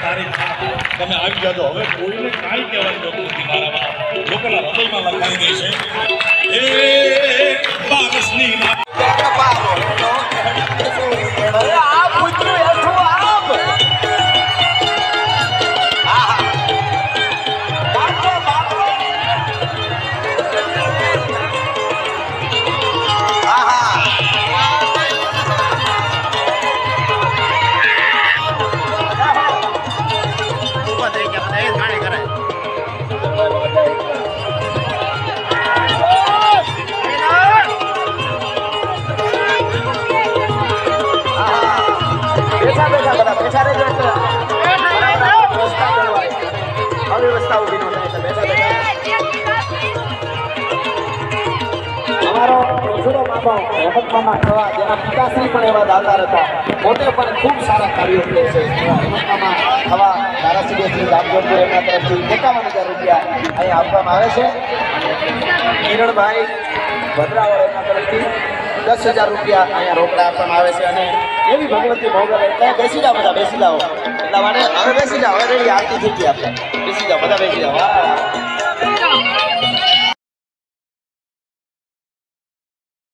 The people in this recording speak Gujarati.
તારીખ તમે આવી જાજો હવે કોઈને કાંઈ કહેવાની જરૂર નથી મારા બાપ લોકોના હૃદયમાં લખાઈ ગઈ છે એ બારસની જેના પિતાશ્રી પણ એવા દાતાર હતા પોતે પણ ખૂબ સારા કાર્યો કરે છે આવા ધારાસભ્ય શ્રી રામજોધપુર એમના તરફથી 51,000 રૂપિયા અહીંયા આપવામાં આવે છે કિરણભાઈ ભદ્રાવળ એમના તરફથી 10,000 રૂપિયા અહીંયા રોકડા આપવામાં આવે છે અને એવી ભગવતી મોગલ એટલે બેસી જાઓ બધા બેસી જાઓ એટલા માટે હવે બેસી જાઓ હવે રેડી આરતી થઈ ગઈ આપણે બેસી જાઓ બધા બેસી જાઓ